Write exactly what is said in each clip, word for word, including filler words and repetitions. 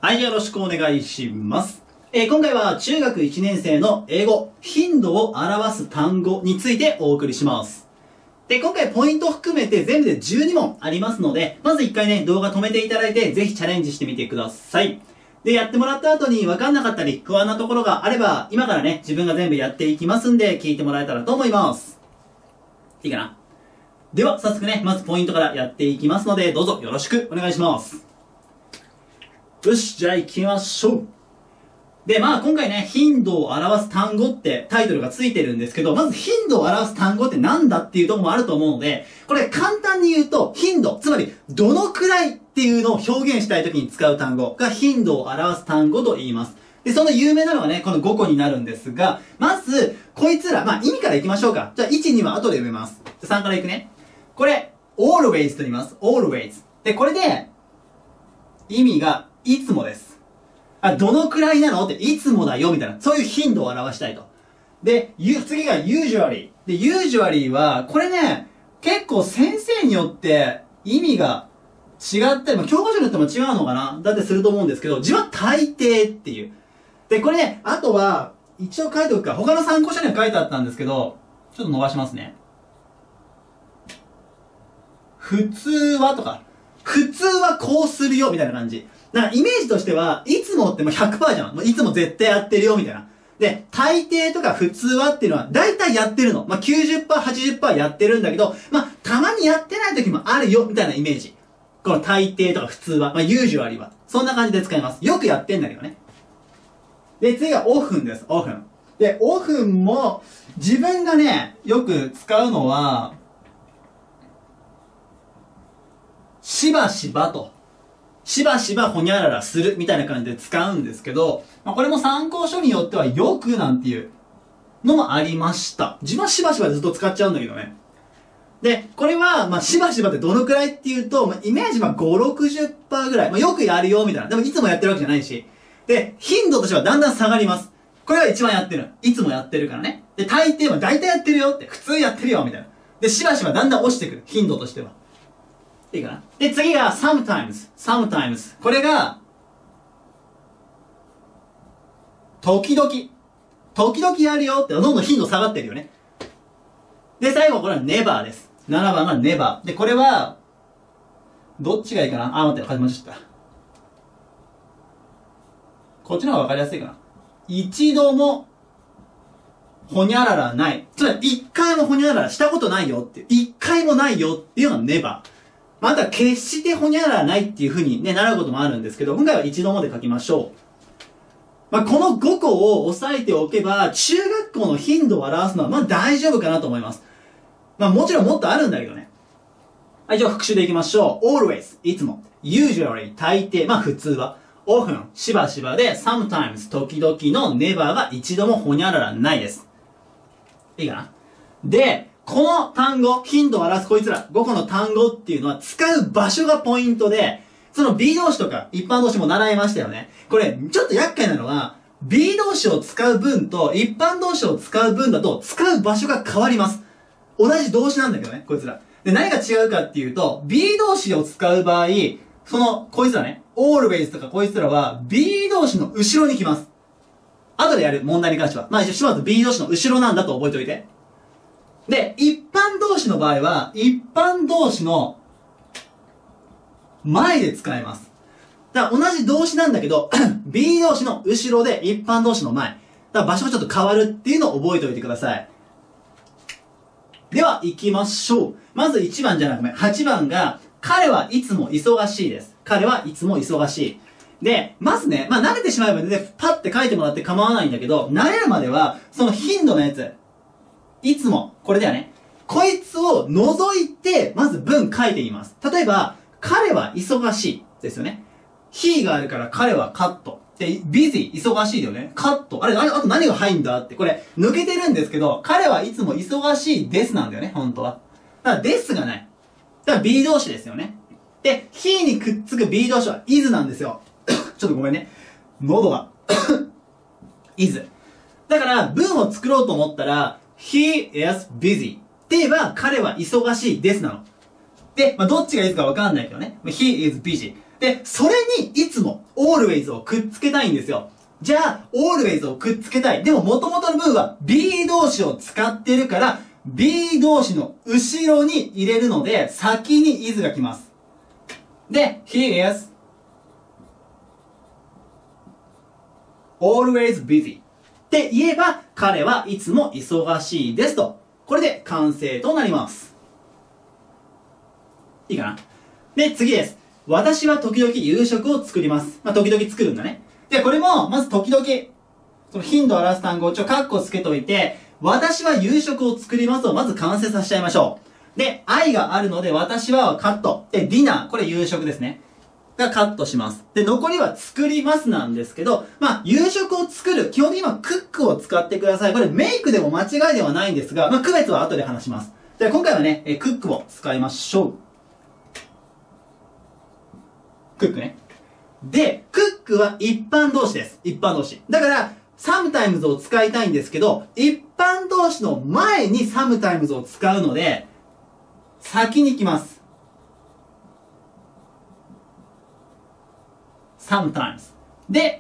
はい、よろしくお願いします。えー、今回は中学いちねん生の英語、頻度を表す単語についてお送りします。で、今回ポイントを含めて全部でじゅうに問ありますので、まず一回ね、動画止めていただいて、ぜひチャレンジしてみてください。で、やってもらった後に分かんなかったり、不安なところがあれば、今からね、自分が全部やっていきますんで、聞いてもらえたらと思います。いいかな？では、早速ね、まずポイントからやっていきますので、どうぞよろしくお願いします。よし、じゃあ行きましょう。で、まあ今回ね、頻度を表す単語ってタイトルがついてるんですけど、まず頻度を表す単語ってなんだっていうところもあると思うので、これ簡単に言うと、頻度、つまりどのくらいっていうのを表現したいときに使う単語が頻度を表す単語と言います。で、その有名なのはね、このごこになるんですが、まず、こいつら、まあ意味からいきましょうか。じゃあいち、には後で読めます。さんからいくね。これ、always と言います。always。で、これで、意味が、いつもです。あ、どのくらいなのって、いつもだよ、みたいな。そういう頻度を表したいと。で、ゆ、次が usually。で、usually は、これね、結構先生によって意味が違ったり、まあ、教科書によっても違うのかなだってすると思うんですけど、字は大抵っていう。で、これね、あとは、一応書いておくか。他の参考書には書いてあったんですけど、ちょっと伸ばしますね。普通はとか、普通はこうするよ、みたいな感じ。だからイメージとしては、いつもってもう ひゃくパーセント じゃん。もういつも絶対やってるよ、みたいな。で、大抵とか普通はっていうのは、大体やってるの。まあ、きゅうじゅっパーセント、はちじゅっパーセント やってるんだけど、まあ、たまにやってない時もあるよ、みたいなイメージ。この大抵とか普通は、まあ、usually は。そんな感じで使います。よくやってんだけどね。で、次が often です。often。で、often も、自分がね、よく使うのは、しばしばと。しばしばほにゃららするみたいな感じで使うんですけど、まあ、これも参考書によってはよくなんていうのもありました。自分はしばしばでずっと使っちゃうんだけどね。で、これは、まあ、しばしばってどのくらいっていうと、まあ、イメージはご、ろくじゅっパーセント ぐらい。まあ、よくやるよみたいな。でもいつもやってるわけじゃないし。で、頻度としてはだんだん下がります。これは一番やってる。いつもやってるからね。で、大抵は大体やってるよって、普通やってるよみたいな。で、しばしばだんだん落ちてくる。頻度としては。いいかな。で、次が sometimes。sometimes。これが、時々。時々やるよって、どんどん頻度下がってるよね。で、最後これは never です。ななばんが never。で、これは、どっちがいいかなあ、待って、間違えちゃった。こっちの方がわかりやすいかな。一度も、ほにゃららない。つまり、一回もほにゃららしたことないよっていう。一回もないよっていうのが never。また、決してほにゃららないっていう風にね、習うこともあるんですけど、今回は一度もで書きましょう。まあ、このごこを押さえておけば、中学校の頻度を表すのは、まあ大丈夫かなと思います。まあもちろんもっとあるんだけどね。はい、じゃあ復習でいきましょう。always、いつも。usually、大抵、まあ普通は。often、しばしばで、sometimes、時々の never が一度もほにゃららないです。いいかな？で、この単語、頻度を表すこいつら、ごこの単語っていうのは使う場所がポイントで、その B 動詞とか一般動詞も習いましたよね。これ、ちょっと厄介なのは、B 動詞を使う文と一般動詞を使う文だと使う場所が変わります。同じ動詞なんだけどね、こいつら。で、何が違うかっていうと、B 動詞を使う場合、その、こいつらね、always とかこいつらは B 動詞の後ろに来ます。後でやる問題に関しては。まあ、一応しばらく B 動詞の後ろなんだと覚えておいて。で、一般動詞の場合は、一般動詞の前で使えます。だから同じ動詞なんだけど、B 動詞の後ろで一般動詞の前。だから場所がちょっと変わるっていうのを覚えておいてください。では、行きましょう。まずいちばんじゃなくて、はちばんが、彼はいつも忙しいです。彼はいつも忙しい。で、まずね、まあ慣れてしまえばね、パッて書いてもらって構わないんだけど、慣れるまでは、その頻度のやつ、いつも、これだよね。こいつを除いて、まず文書いてみます。例えば、彼は忙しい。ですよね。he があるから彼はカット。で、busy、忙しいだよね。カット。あれ、あれ、あと何が入んだって。これ、抜けてるんですけど、彼はいつも忙しいですなんだよね、本当は。だから、ですがない。だから B 動詞ですよね。で、he にくっつく B 動詞は is なんですよ。ちょっとごめんね。喉が。is。だから、文を作ろうと思ったら、he is busy って言えば、彼は忙しいですなの。で、まあ、どっちがいいかわかんないけどね。he is busy。 で、それにいつも always をくっつけたいんですよ。じゃあ、always をくっつけたい。でも元々の文は be 動詞を使ってるから、be 動詞の後ろに入れるので、先に is が来ます。で、he is always busy って言えば、彼はいつも忙しいですと。これで完成となります。いいかな？で、次です。私は時々夕食を作ります。まあ、時々作るんだね。で、これも、まず時々、その頻度を表す単語をちょ、カッコつけといて、私は夕食を作りますをまず完成させちゃいましょう。で、愛があるので、私はカット。で、ディナー、これ夕食ですね。がカットします。で、残りは作りますなんですけど、まあ、夕食を作る。基本的にはクックを使ってください。これメイクでも間違いではないんですが、まあ、区別は後で話します。で、今回はね、えクックを使いましょう。クックね。で、クックは一般動詞です。一般動詞。だから、sometimes を使いたいんですけど、一般動詞の前に sometimes を使うので、先に行きます。sometimes で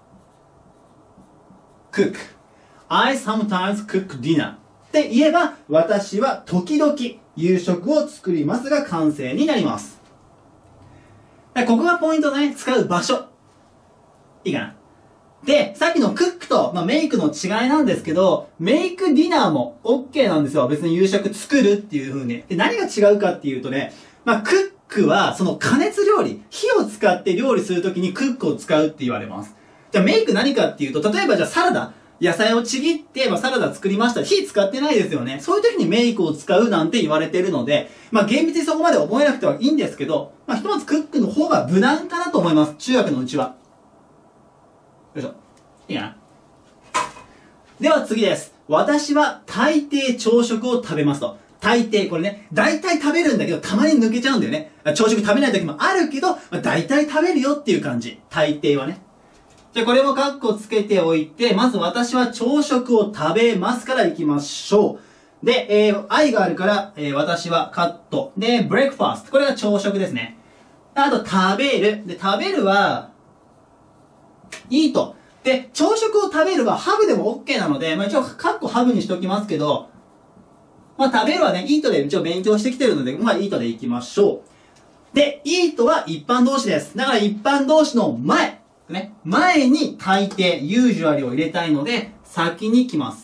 cook I sometimes cook dinner って言えば私は時々夕食を作りますが完成になります。ここがポイントね。使う場所いいかな。でさっきのクックと、まあ、メイクの違いなんですけどメイクディナーも OK なんですよ。別に夕食作るっていう風に。で何が違うかっていうとね、まあ、クックは、その加熱料理、火を使って料理するときにクックを使うって言われます。じゃあメイク何かっていうと、例えばじゃあサラダ、野菜をちぎって、まあ、サラダ作りました。火使ってないですよね。そういう時にメイクを使うなんて言われてるので、まあ厳密にそこまで覚えなくてはいいんですけど、まあひとまずクックの方が無難かなと思います。中学のうちは。よいしょ。いいかな。では次です。私は大抵朝食を食べますと。大抵、これね、大体食べるんだけど、たまに抜けちゃうんだよね。朝食食べない時もあるけど、まあ、大体食べるよっていう感じ。大抵はね。じゃあこれもカッコつけておいて、まず私は朝食を食べますから行きましょう。で、えー、愛があるから、えー、私はカット。で、ブレックファースト。これが朝食ですね。あと、食べる。で、食べるは、イート。で、朝食を食べるはハブでも OK なので、まあ一応カッコハブにしときますけど、まあ食べるはね、イートで一応勉強してきてるので、まあイートでいきましょう。で、イートは一般動詞です。だから一般動詞の前。ね。前に大抵、usually を入れたいので、先に来ます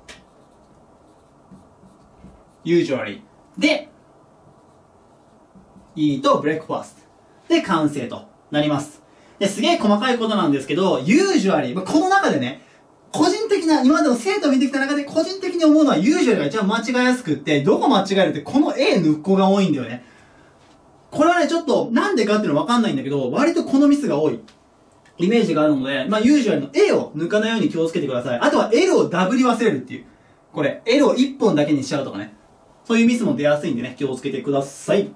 。usually。で、eat breakfast。で、完成となります。で、すげえ細かいことなんですけど、usually、この中でね、個人的な、今までの生徒を見てきた中で個人的に思うのは usually が一番間違いやすくって、どこ間違えるってこの A 抜く子が多いんだよね。これはね、ちょっとなんでかっていうのはわかんないんだけど、割とこのミスが多い。イメージがあるので、まあ usually の A を抜かないように気をつけてください。あとは L を W 忘れるっていう。これ、L をいっぽんだけにしちゃうとかね。そういうミスも出やすいんでね、気をつけてください。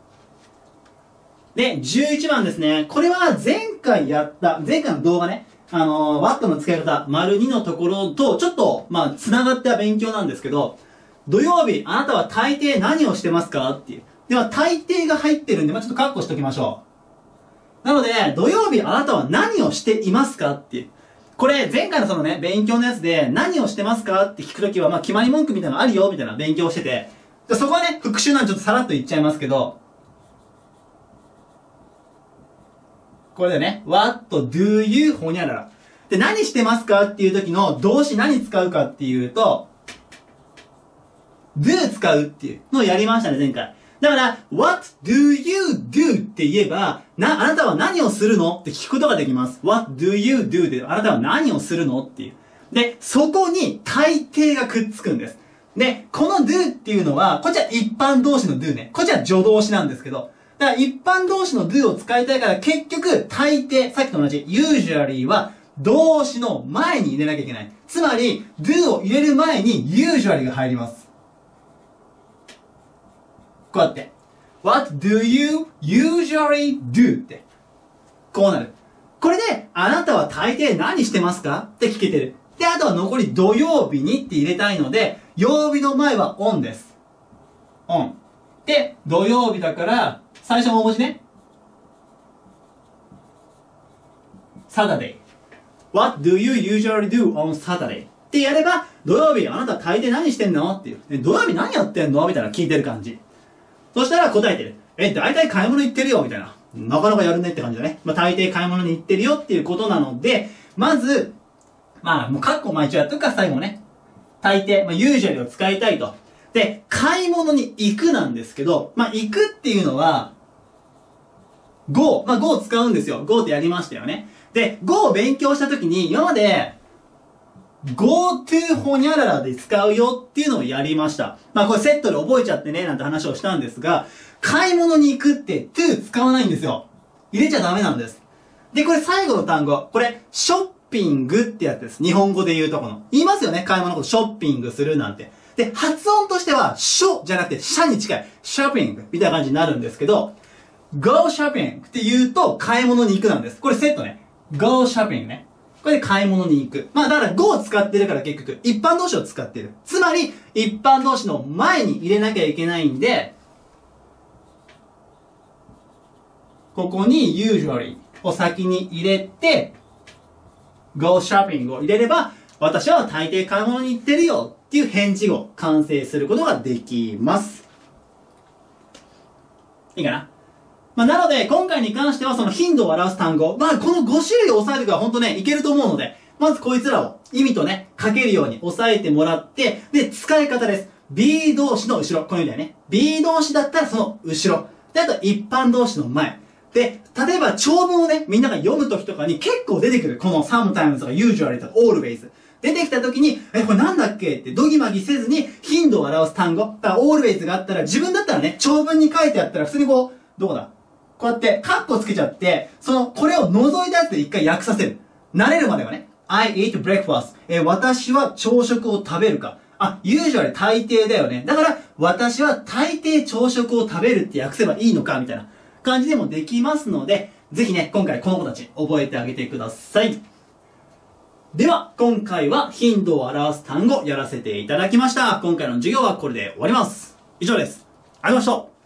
で、じゅういちばんですね。これは前回やった、前回の動画ね。あのー、ワットの使い方、丸にのところと、ちょっと、まあ、繋がった勉強なんですけど、土曜日、あなたは大抵何をしてますかっていう。では、大抵が入ってるんで、まあ、ちょっとカッコしときましょう。なので、土曜日、あなたは何をしていますかっていう。これ、前回のそのね、勉強のやつで、何をしてますかって聞くときは、まあ、決まり文句みたいなのあるよ、みたいな勉強をしてて、でそこはね、復習なんでちょっとさらっと言っちゃいますけど、これでね、what do you ほにゃらら。で、何してますかっていう時の動詞何使うかっていうと、do 使うっていうのをやりましたね、前回。だから、what do you do って言えば、な、あなたは何をするのって聞くことができます。what do you do で、あなたは何をするのっていう。で、そこに大抵がくっつくんです。で、この do っていうのは、こっちは一般動詞の do ね。こっちは助動詞なんですけど、だから一般動詞の do を使いたいから結局、大抵、さっきと同じ usually は動詞の前に入れなきゃいけない。つまり、do を入れる前に usually が入ります。こうやって。What do you usually do? って。こうなる。これで、あなたは大抵何してますかって聞けてる。で、あとは残り土曜日にって入れたいので、曜日の前は on です。on。で、土曜日だから、最初の大文字ね。 Saturday。What do you usually do on Saturday? ってやれば、土曜日あなた大抵何してんのっていう。え、土曜日何やってんのみたいな聞いてる感じ。そしたら答えてる。え、大体買い物行ってるよみたいな。なかなかやるねって感じだね。まあ、大抵買い物に行ってるよっていうことなので、まず、まあ、もうカッコまあ一応やっとくか、最後ね。大抵、まあ、usually を使いたいと。で、買い物に行くなんですけど、まあ、行くっていうのは、go。まあ、go を使うんですよ。go ってやりましたよね。で、go を勉強したときに、今まで、go to ほにゃららで使うよっていうのをやりました。まあ、これセットで覚えちゃってね、なんて話をしたんですが、買い物に行くって to 使わないんですよ。入れちゃダメなんです。で、これ最後の単語。これ、ショッピングってやつです。日本語で言うとこの。言いますよね。買い物のこと、ショッピングするなんて。で、発音としては、ショじゃなくて、シャに近い。ショッピングみたいな感じになるんですけど、go shopping って言うと、買い物に行くなんです。これセットね。go shopping ね。これで買い物に行く。まあだから go を使ってるから結局、一般動詞を使ってる。つまり、一般動詞の前に入れなきゃいけないんで、ここに usually を先に入れて、go shopping を入れれば、私は大抵買い物に行ってるよっていう返事を完成することができます。いいかな？まあ、なので、今回に関してはその頻度を表す単語、まあ、このご種類を押さえておけば本当ね、いけると思うので、まずこいつらを意味とね、書けるように押さえてもらって、で、使い方です。be 動詞の後ろ。このようにね。be 動詞だったらその後ろ。で、あと一般動詞の前。で、例えば長文をね、みんなが読むときとかに結構出てくる。この sometimes とか usually とか always。出てきたときに、え、これなんだっけってドギマギせずに頻度を表す単語。だから always があったら、自分だったらね、長文に書いてあったら普通にこう、どこだこうやって、カッコつけちゃって、その、これを除いたやつで一回訳させる。慣れるまではね。I eat breakfast. え、私は朝食を食べるか。あ、usually 大抵だよね。だから、私は大抵朝食を食べるって訳せばいいのか、みたいな感じでもできますので、ぜひね、今回この子たち覚えてあげてください。では、今回は頻度を表す単語やらせていただきました。今回の授業はこれで終わります。以上です。ありがとうございました。